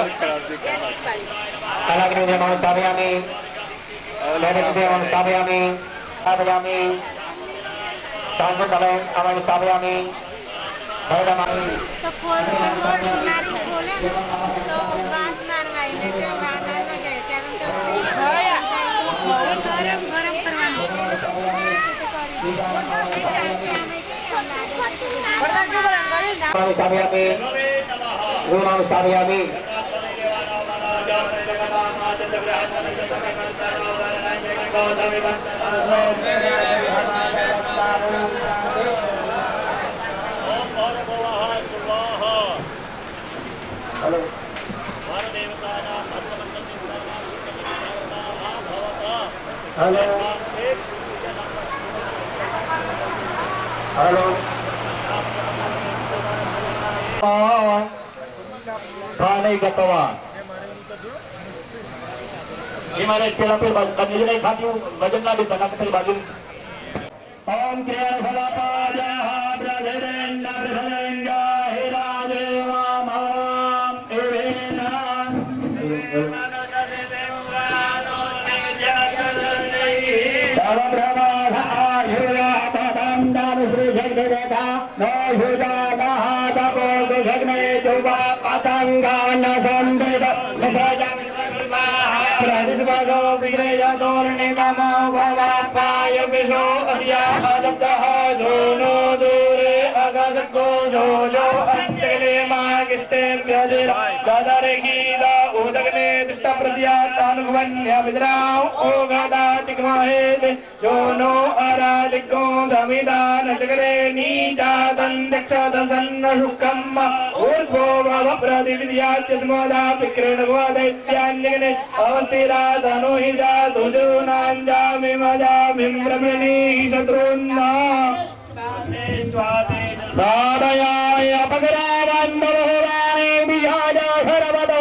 કલાગ્નિમ સ્થાપયામિ લલિતદેવમ સ્થાપયામિ સ્થાપયામિ सांस्कृतिक अवयव स्थापयामि भैरवाणी तो खोल किनारी खोले तो घास मारवाई में जो बादल में गए क्या हम तो गरम करवाने स्थापयामि गुरुनाम स्थापयामि हेलो हेलो हेलो खाने गतवान हमारे केला पे कमी नहीं खाती हूँ वजन ना भी बना के बाजू ओम क्रिया फलापाजः ब्रजेन्द्र ब्रजेन्द्र हिरादेवा माम एवेना सर्वब्रह्माः आयुर्वापदं दान श्री जगदेवता नो युजानः तपो दुर्घटने चौवा पतंगान संदेद निसर्जन प्रतिस्पर्धो विग्रहतोर्णिमो भवापाय विशो अस्या अदत्तः जोनो दूरे अगसको जोजो अंतले मागिष्टे व्यजिर गदरे गीता उदगने दृष्टा प्रत्यातानुगण्य विद्राव ओगदा तिग्महेत जोनो अरादिको दमिदान चक्रे नीचा दन्दक्षद सन्न शुकम्म ऊर्ध्वो भव प्रतिविद्यात्य स्मदा विक्रेण भवदैत्यान्यग्ने अवस्थिरा धनुहिजा दुजूनाञ्जामि मजामि ब्रह्मणि शत्रुन्ना साधयाय अपगरावन्दरोराणे बिहाजा शरवदो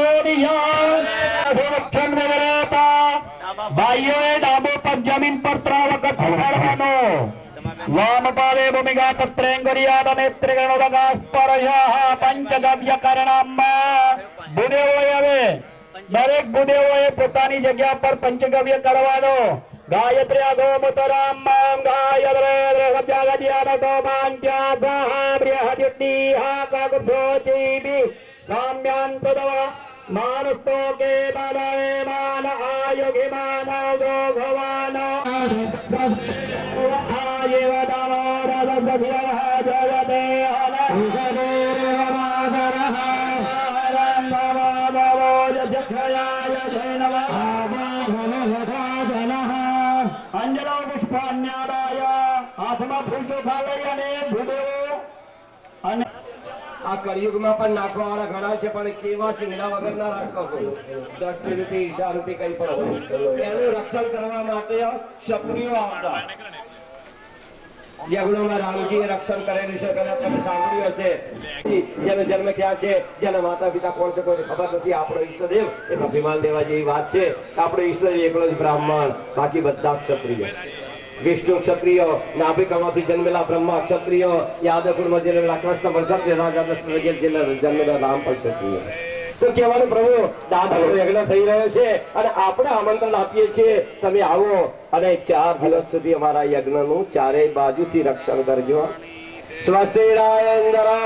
दिया भाइयों डाबो पर जमीन पर त्रावक खड़વાનો वाम पादे भूमिका तत्रेंगरियाद नेत्रिगणोदका स्पर्शः पंचगव्य करणाમાં બુદેવોએ હવે દરેક બુદેવોએ પોતાની જગ્યા પર પંચગવ્ય કરવાનો ગાયત્રી ગોમુતરામ ગાયત્રે સત્યાગજ્ઞાનતો માંત્યાગઃ બૃહદ્યુદ્દીહ કાકુભોજીબી સામ્યાन्तદવ मानुष्टो के बलय मान आयुगिमान जो भवान અંજલો પુષ્પાન્યાદાય હાથમાં ફૂલચોખાલય અને ભૂદેવો અને આ કળિયુગમાં પણ નાખવા વાળા ઘણા છે, પણ કેવા ચીંગડા વગર ના રાખો. દૃષ્ટિથી ઈશાનથી કઈ પણ હોય એનું રક્ષણ કરવા માટે ક્ષત્રિયો આવતા. યજ્ઞોમાં રામજીએ રક્ષણ કરેલું છે, કદાચ તમે સાંભળ્યું હશે. જેનો જન્મ ક્યાં છે, જેના માતા પિતા કોણ છે કોઈને ખબર નથી. આપણો ઈષ્ટદેવ એ અભિમાન દેવા જેવી વાત છે. આપણો ઈષ્ટદેવ એકલો જ બ્રાહ્મણ, બાકી બધા ક્ષત્રિય. વિષ્ણુ ક્ષત્રિય, નાભિકમાંથી જન્મેલા બ્રહ્મા ક્ષત્રિય, યાદવકુળમાં જન્મેલા કૃષ્ણ પણ ક્ષત્રિય, રાજા દશરથ જન્મેલા રામ પણ ક્ષત્રિય. તો કહેવાનું પ્રભુ દાદાનો યજ્ઞ થઈ રહ્યો છે અને આપણે આમંત્રણ આપીએ છીએ, તમે આવો અને 4 દિવસ સુધી અમારા યજ્ઞનું ચારેય બાજુથી રક્ષણ કરજો. સ્વસ્તિરાયેન્દ્ર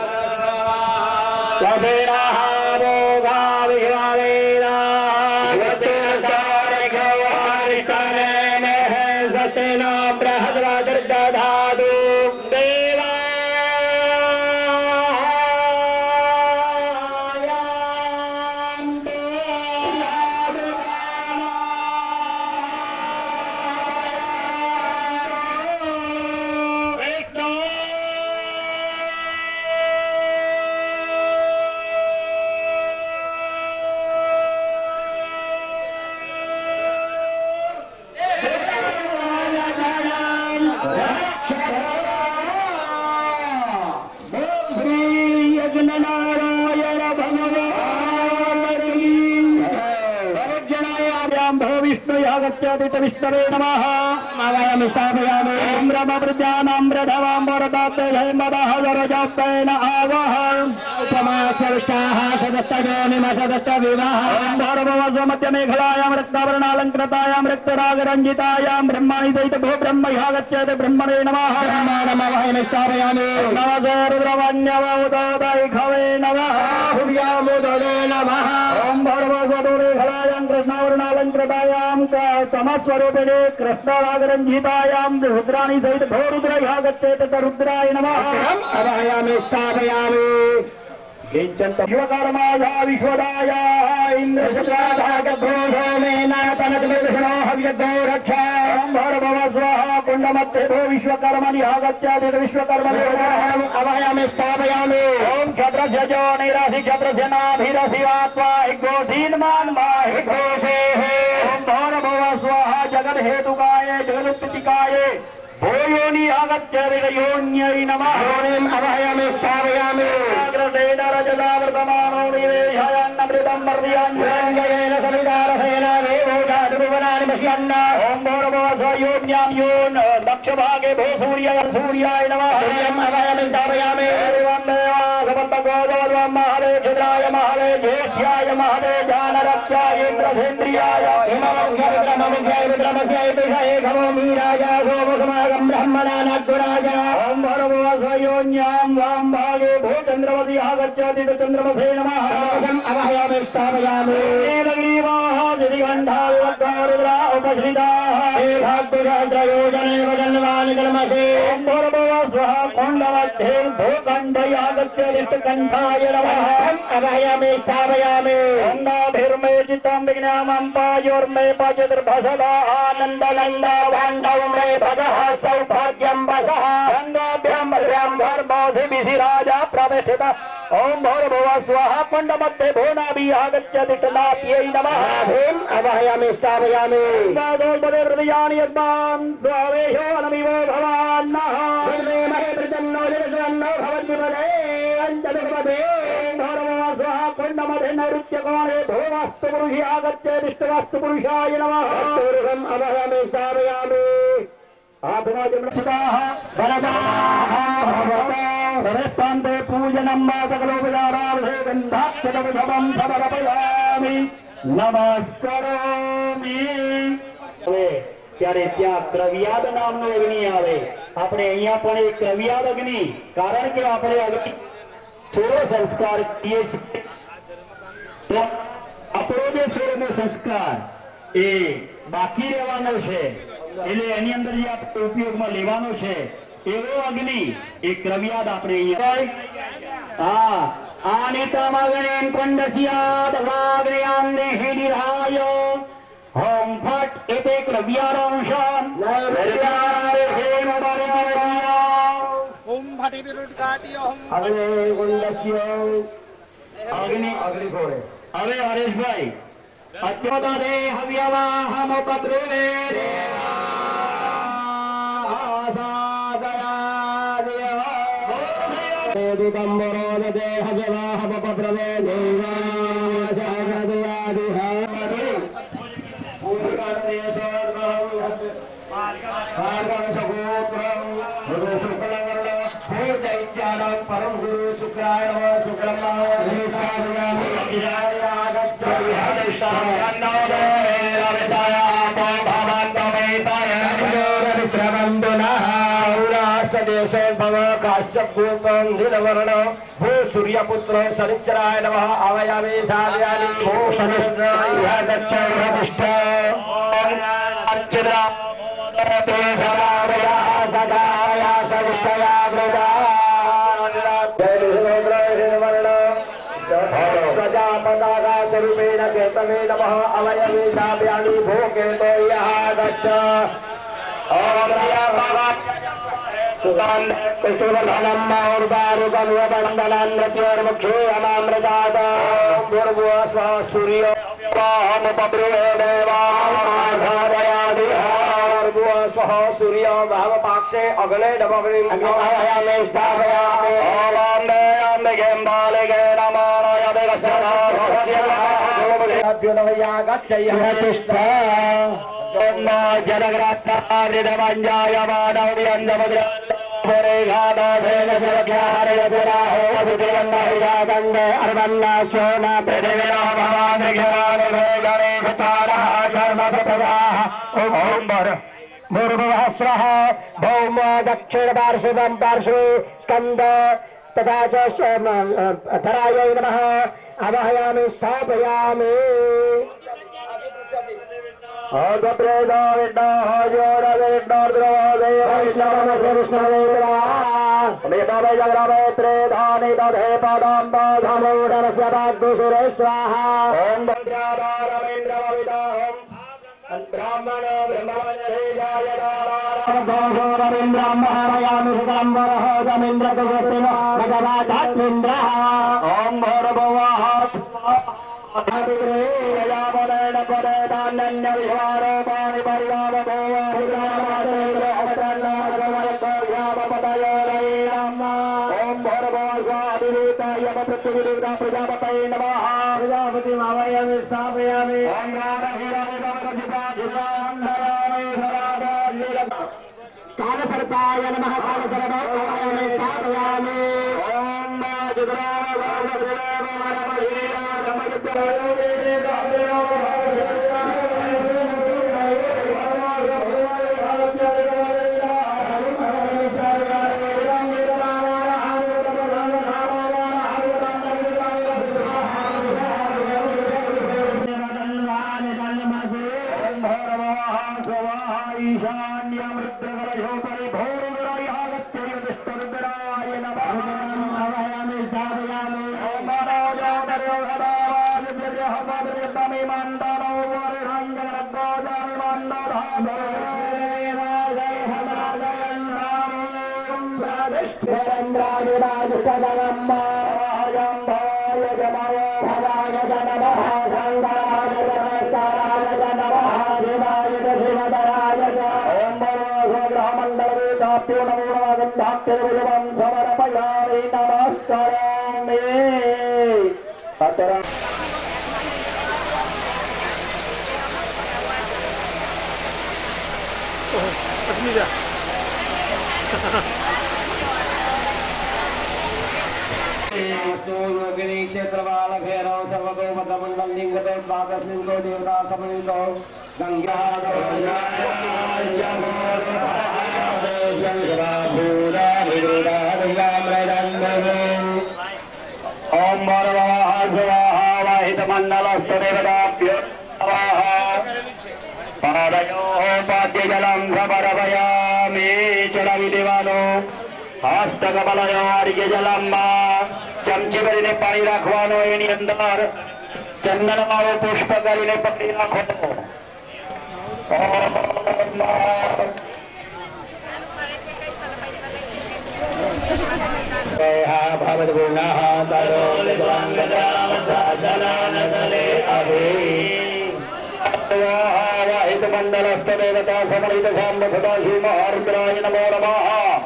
विष्णवे नमः नारायण स्थापयामि ओम ब्रह्मवृद्धानां ब्रह्मवाम्बरदात्तये मदहजरजात्तेन आवह समाचर्षाः सदस्तयोनिमसदस्तविवाह ओम भर्गवस्वमध्यमेखलायां रक्ताभरणालङ्कृतायां रक्तरागरञ्जितायां ब्रह्माणि दैतभो ब्रह्मयागच्छति ब्रह्मणे नमः ब्रह्माणमवहं स्थापयामि नमः रुद्रवन्यवोदोदैखवे नमः हुर्यामुदोदे नमः ओम भर्गवस्वमेखलायां कृष्णाभरणालङ्कृतायां समस्वरूपिणे कृष्णरागरञ्जितायां रुद्राणि सहित भो रुद्रयागच्छेत रुद्राय नमः अवहयामि स्थापयामि शिवकर्माया विश्वदाया स्वाहा कुंडमध्ये भो विश्वकर्मणि आगच्छति विश्वकर्मणि अवहयामि स्थापयामि ओम क्षत्रस्य जो निरासि क्षत्रस्य नाभिरसिवात्वा हिग्घोषीन्मान् माहिघोषे ओम भौरभव स्वाहा जगद हेतुकाय जगदुत्पत्तिकाय भूयोनि आगच्छति योन्यै नमः योनिम् अवहयामि स्थापयामि अग्रसेन रजतावृतमानो निवेशयान्नमृतं वर्धयान्येन सवितारसेन देवो जातुभुवनानि पश्यन् ओम भौरभव स्वयोन्यां योन् दक्षभागे भो सूर्याय नमः सूर्यम् अवहयामि स्थापयामि एवं देवासपत्तगोदोद्वं महले क्षुद्राय महले ज्येष्ठ्याय महले जानरक्षाय इन्द्रसेन्द्रियाय हिमवङ्ख्यविक्रममुख्याय विक्रमस्याय पिषाय खमो मीराजा सोमसमाय ब्रह्मणानाग्राज ओम भर्गव स्वयोन्यां वाम भागे भो चंद्रवती आगच्छति चंद्रमसे नमः अवहयामि स्थापयामि देवगीवाः दिदिगण्ठा विवक्तारुद्रा उपश्रिताः एकाग्रयोजने वदन्वानि कर्मसे ओम भर्गव स्वः कुण्डमध्ये भूकण्ठै आगच्छति कण्ठाय नमः अवहयामि स्थापयामि नाभिर्मे चित्तं विज्ञानं पायोर्मे पचतुर्भसदा आनन्दनन्दा वाण्डौ मे भगः सौभाग्यं वसः गंगाभ्यां भर्गोऽसि राजा प्रवेशित ओम भौरभुव स्वाहा कुण्डमध्ये भूनाभि आगच्छति नाप्यै नमः अवहयामि स्थापयामि हृदयानि यद्मान् स्वावेशो नमिवो भवान्नः महे प्रसन्नो जलसन्नो भवद्विपदे अञ्जलिपदे भौरभुव स्वाहा कुण्डमध्ये नैऋत्यकोणे भूवास्तु पुरुषि आगच्छति विष्णुवास्तु पुरुषाय नमः अवहयामि स्थापयामि सरस्तान्ते पूजनं सकलोपचाराभिषेकन्धाक्षरविभवं समर्पयामि नमस्करोमि ત્યારે ત્યાં ક્રવ્યાદ નામનો અગ્નિ આવે. આપણે અહીંયા પણ એક ક્રવ્યાદ અગ્નિ, કારણ કે આપણે અગ્નિ થોડો સંસ્કાર કરીએ છીએ તો આપણો જે છોડનો સંસ્કાર એ બાકી રહેવાનો છે. એટલે એની અંદર જે આપણે ઉપયોગમાં લેવાનો છે એવો અગ્નિ એ ક્રવ્યાદ આપણે અહીંયા આની તમગ્નિ કુંડસ્યાદ વાગ્નિયાન્ને હિડિરાય હોમ ફટ એતે ક્રવ્યારંશાન નૈર્વ્યારે હેમ બરમાયા ઓમ ભટી વિરુદ્ધાટી ઓમ હવે કુંડસ્ય અગ્નિ ઘોડે હવે હરેશભાઈ અત્યોદે હવ્યવાહમ પદ્રુવે दिगंबरो देह जवाह पप्रवे परम गुरु शुक्राय भूवर्ण भू सूर्यपुत्र शनिचराय नमः आवायामि साधयामि भू शनिष्ठ प्रजापताका स्वरूपेण केतवे नमः आवायामि साधयामि भू केतो गच्छ सुवर्धनम् और्दारुकन्वबन्धनान्नत्योर्मुखे अमामृतात् पूर्वस्व सूर्यो वाहमुपब्रुवे देवासादयादिहार्भुवस्वः सूर्यो भावपाक्षे अग्ने डमग्निं स्थापयामि ओलान्देयान्देगेम्बालिगे नमानय विगसनाभ्युनवया गच्छयः तिष्ठ जनग्रात्तारिदमञ्जाय मानव्यन्दमुद्र भूर्भुवस्रः भौम दक्षिण पार्श्वं पार्श्वे स्कन्द तथा च धरायै नमः आवाहयामि स्थापयामि प्रजापतये नमः प्रजापति मावयामि स्थापयामि कालसर्पाय नमः कालसर्पाय स्थापयामि ओम क्षेत्रवाल भैरव सर्वतो मदमंडल लिंगते द्वादशलिंगो देवता समन्वितो गंगा ओम भरवाहित मंडलस्तदेवताभ्यो पादयोः पाद्यजलं समर्पयामि चढ़ावी देवानो हस्तकमलयो अर्घ्यजलं चमची भरीने पाणी રાખવાનો એની અંદર ચંદનવાળું પુષ્પ કરીને પકડી રાખો भवद्गुणः तरोजवाङ्गजामसाधनानदले अभि वाहित मंडलस्थ देवता समरित साम्ब सदाशिवमहारुद्राय नमो नमः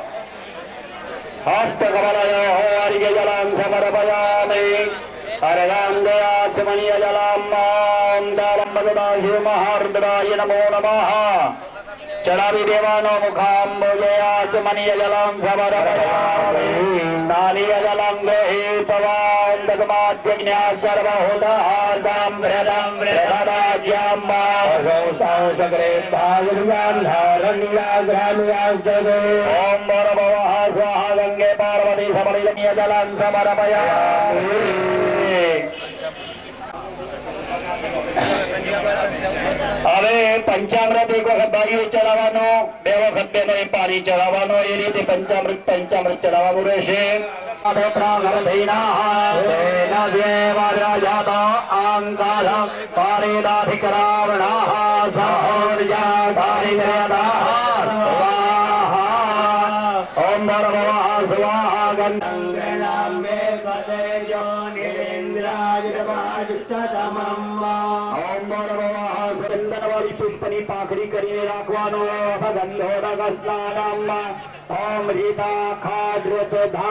हस्तकमलयोः अर्घ्यजलं समर्पयामि अर्घाङ्गयाचमनीयजलं सदाशिवमहारुद्राय नमो नमः चढ़ावी देवानो मुखाम्बुजयाचमनीयजलं समर्पयामि स्नानीयजलं गृहीतवान् दत्माद्यज्ञा सर्वहुतः साम्भ्रदं वृहदाज्ञां ॐ भवः स्वाहा गंगे पार्वती समलिनीयजलं समर्पयामि હવે પંચામૃત એક વખત ભાઈઓ ચડાવવાનો બે વખત બેનો પાણી ચડાવવાનો એ રીતે પંચામૃત ચડાવવાનું રહેશે ઓમ ભર્ગવઃ સ્વાહા ગંધે ચંદનવાળી પુષ્પની પાંખડી કરીને રાખવાનો ઓમ રીતા ખાદ્રત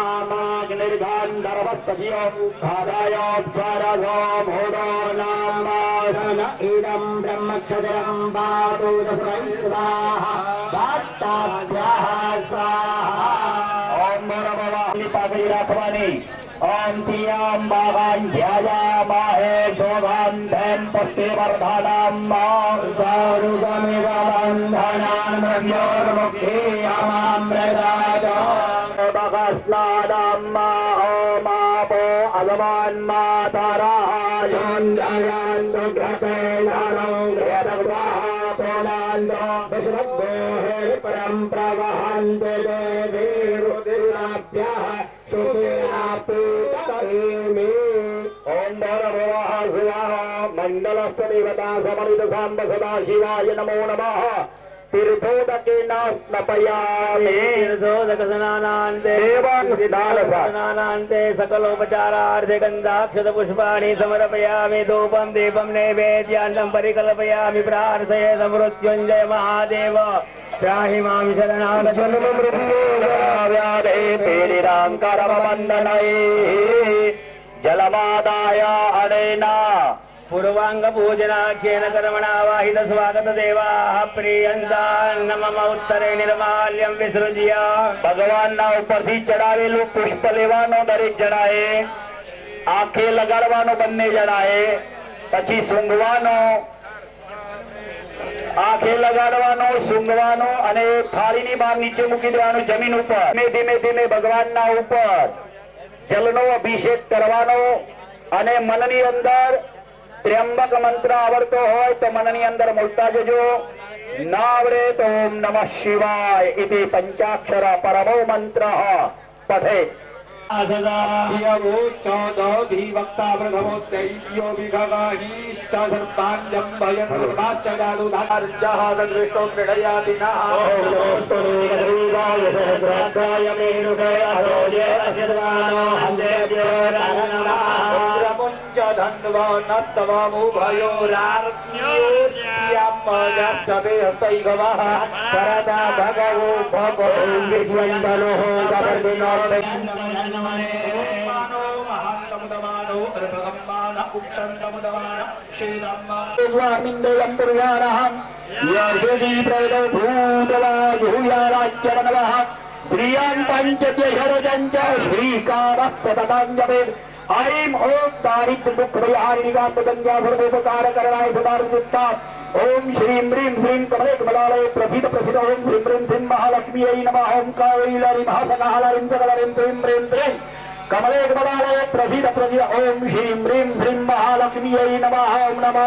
ધામાગ્નિર્ગાંધર્વસ્પતિયોમ નામ ઇદમ બ્રહ્મક્ષરમ પાતુ સ્વાહા ઓમ ભર્ગવઃ પાંખડી રાખવાની ओम तियां बागाञ्झ्यायामाहे शोभान्धं पुष्टे वर्धनं सारुगमिव बन्धनान् मृत्योर्मुक्ति अमामृताय भगस्नानं ओमापो अगमान्मातरः योञ्जयान्तु घृतेनानो घृतग्राः पोलान्दो विश्वद्गोहे परं प्रवहन्ति देवी रुद्राभ्यः ओम भर्गवः स्वाहा मंडलस्थ देवता समरित साम्ब सदाशिवाय नमो नमः तीर्थोदकेन स्नापयामि तीर्थोदकस्नानान्ते स्नानान्ते सकलोपचारार्थे गन्धाक्षत पुष्पाणि समर्पयामि धूपं दीपं नैवेद्यान्नं परिकल्पयामि प्रार्थये मृत्युञ्जय महादेव त्राहि मां शरणागत व्याधे पीडिताङ्करवन्दनैः जलमादाय अनेन पूर्वांग पूजनाख्येन कर्मणा वाहित स्वागत देवाः प्रियन्तान् मम उत्तरे निर्माल्यं विसृज्य भगवान ना ઉપરથી ચડાવેલું પુષ્પ લેવાનો દરેક જણાએ આંખે લગાડવાનો બંને જણાએ પછી સૂંઘવાનો આંખે લગાડવાનો સૂંઘવાનો અને થાળીની બહાર નીચે મૂકી દેવાનું જમીન ઉપર ધીમે ધીમે ભગવાનના ઉપર જલનો અભિષેક કરવાનો અને મનની અંદર त्र्यंबक मंत्र आवड़तो हो तो मननी अंदर बोलता जजो न आवड़े तो ओम नमः शिवाय इति पंचाक्षर परमो मंत्र पठे वक्ता प्रथमो दैव्यो विघगाहीष्टसर्पाञ्जं भयन्माश्चगादुधार्जहादृष्टो क्रीडयाति नः धन्वा नस्तवामुभयोरार्ज्ञोर्यमजस्तवे हस्तैघवः परदा भगवो भगो विद्वन्दनो गवर्दिनो महान्तमुदमानो अर्भगम्मान उक्षन्तमुदमान श्रीरामिन्दयं पुर्याणः यशोदी प्रदो भूतवायुयाराज्यवनवः श्रियां पञ्चत्यशरजञ्च श्रीकारः सततं जपेत् ऐं ओम दारिद्र दुख भयहारिणिकान्तगंगा सर्वोपकार करणाय सदारुचित्ता ओम श्रीं ह्रीं श्रीं कमले कमलालये प्रसिद्ध प्रसिद्ध ओम श्रीं ह्रीं श्रीं महालक्ष्म्यै नमः ओम कावैलारि महासकालारिं सकलरिं श्रीं ह्रीं श्रीं कमले कमलालय प्रसीद प्रसीद ओम श्रीं ह्रीं श्रीं महालक्ष्म्यै नमः ओम नमो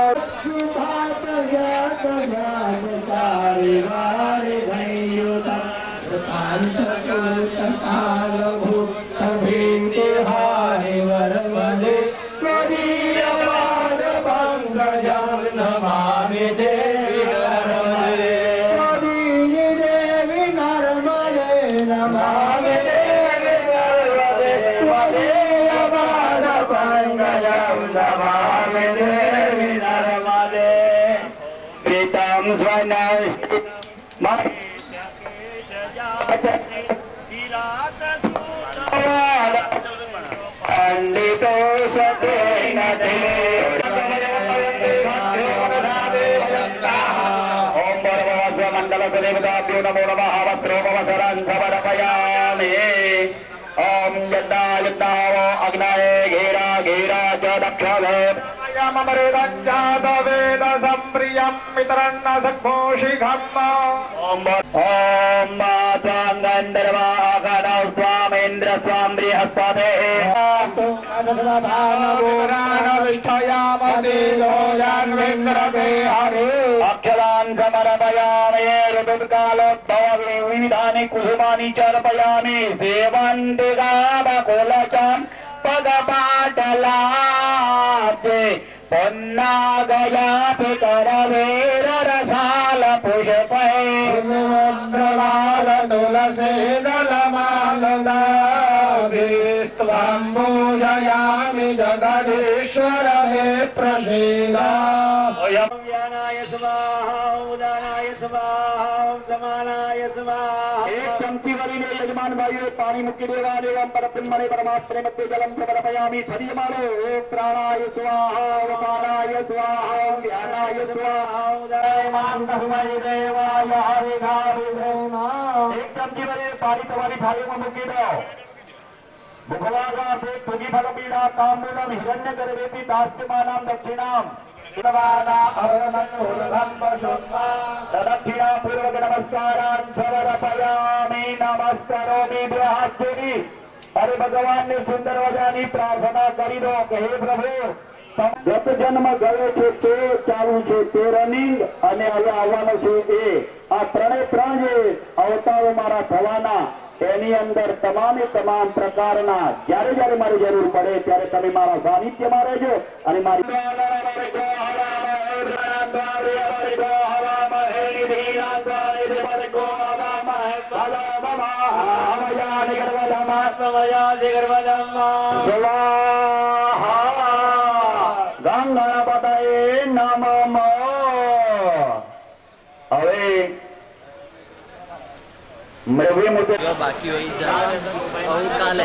देवताभ्यो नमो नमः वस्त्रोपवसरं समर्पयामि ओम यद्दा यद्दावो अग्नये घेरा घेरा च दक्षले ममरेदञ्जात वेद संप्रियं वितरन्न सखोषिघम् ओम त्वाङ्गन्धर्वागणौ स्वामेन्द्र स्वां बृहस्पते अक्षरान् समर्पयामि ऋतुकालोद्भव विविधानि कुसुमानि चर्पयामि सेवन्तिगामकुलचं पदपाटलाब्जे पन्नागयापि करवेररसाल पुष्पै तुलसीदलमालदाभिस्त्वं पूजयामि जगदीश्वर मे प्रसीदा ज्ञानाय स्वाहा उदानाय स्वाहा समानाय स्वाहा एक चमची वाली ने यजमान भाइयों पानी मुक्ति देवाने एवं परब्रह्मणे परमात्मने मध्य जलम समर्पयामि सदीयमानो प्राणाय स्वाहा उदानाय स्वाहा ज्ञानाय स्वाहा उदयमान तस्मै देवाय हरिघारि प्रेमा एक चमची वाले पानी वाली थाली में मुक्ति दो मुखवागा से तुगी फलपीड़ा तांबूलम हिरण्य गर्भेति दास्यमानां दक्षिणां दक्षिणा पूर्वक नमस्कारान् समर्पयामि नमस्करोमि द्विहास्येनि अरे भगवान ने सुंदर वजानी प्रार्थना करी दो કે હે પ્રભુ ગત જન્મ ગયો છે તે ચાલુ છે તે રનિંગ અને હવે આવવાનો છે એ આ ત્રણે ત્રણ જે અવતારો મારા થવાના એની અંદર તમામે તમામ પ્રકારના જ્યારે જ્યારે મારી જરૂર પડે ત્યારે તમે મારા સાનિધ્યમાં રહેજો અને મારી ગંગણપતયે નમઃ હવે મૃગે મુજબ બાકી હોય કાલે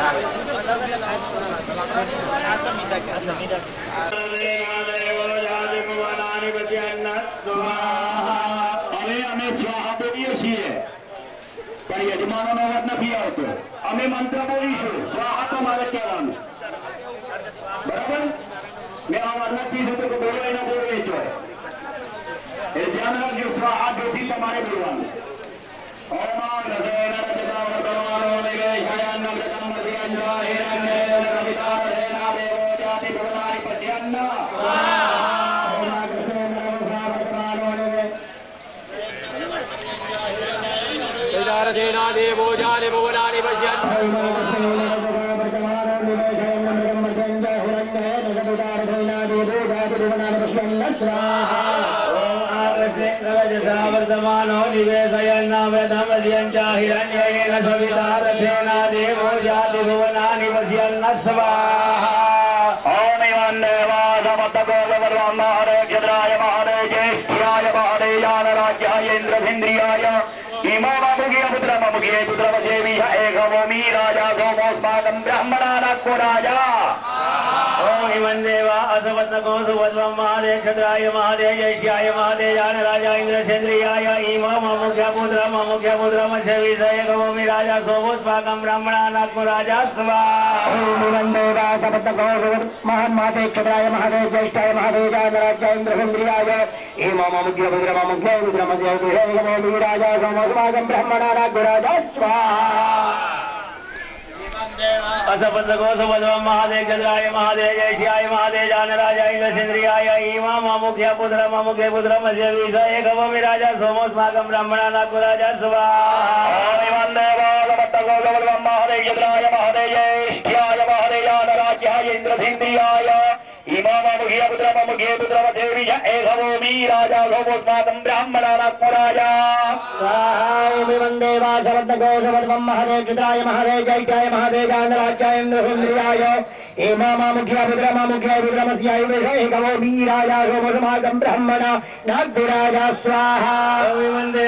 અમે સ્વાહા બોલીએ છીએ પણ યજમાનોનો અવાજ નથી આવતો અમે મંત્ર બોલીશું સ્વાહા તો મારે કહેવાનું બરાબર મેં અવાજ નથી થતો તો બોલો એના બોલવે છો એ ધ્યાન રાખજો સ્વાહા જોથી તમારે બોલવાનું देवो जाने भुवनानि पश्यन् वर्तमानो निवेशयन्नामृतमद्यञ्च हिरण्येन सविता रथेन देवो जाति भुवनानि पश्यन् स्वाहा ओम वन्दे क्षद्राय महादेव ज्येष्ठ्याय महादेव ज्ञानराज्याय इन्द्रसेन्द्रियाय इमोमुखे पुत्रममुखे पुत्रमसेवी एकभूमि राजा सोमोस्माकं ब्रह्मणानाको राजा ओम वन्देवा असवत्नको सुवत्वं महादेव क्षद्राय महादेव ज्येष्ठ्याय महादेव ज्ञानराजा इन्द्रसेन्द्रियाय इमोमुखे पुत्रमसेवी एकभूमि राजा सोमोस्माकं ब्रह्मणानाको राजा स्वाहा ओम वन्देवा असवत्नको महान महादेव क्षद्राय महादेव ज्येष्ठ्याय महादेव ज्ञानराजा इन्द्रसेन्द्रियाय इमोमुखे पुत्रमसेवी एकभूमि राजा सोमोस्माकं ब्रह्मणानाको राजा स्वाहा असपंचकोशवल्लभं महादेव चंद्राय महादेव जयश्याय महादेव जानराजाय लसेन्द्रियाय इमा मामुख्या पुत्र मामुख्य पुत्र मध्य विष एक राजा सोमोस्माकं ब्राह्मणा नागुराजा स्वाहा महादेव चंद्राय महादेव जयश्याय महादेव जानराजाय इंद्रसेन्द्रियाय इमामुख्य पुत्र मध्य विष एक राजा सोमोस्माकं ब्राह्मणा नागुराजा वंदे वासवद्घोषवल्लभं महादेव चंद्राय महादेव जयश्याय महादेव जानराजाय इंद्रसेन्द्रियाय मुख्य पुत्र मस्याय एकवो वीराजा सोमोस्माकं ब्राह्मणा नागुराजा स्वाहा वंदे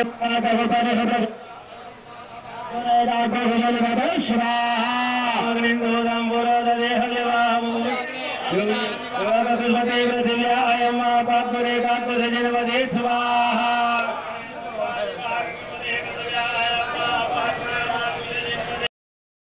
स्वाहा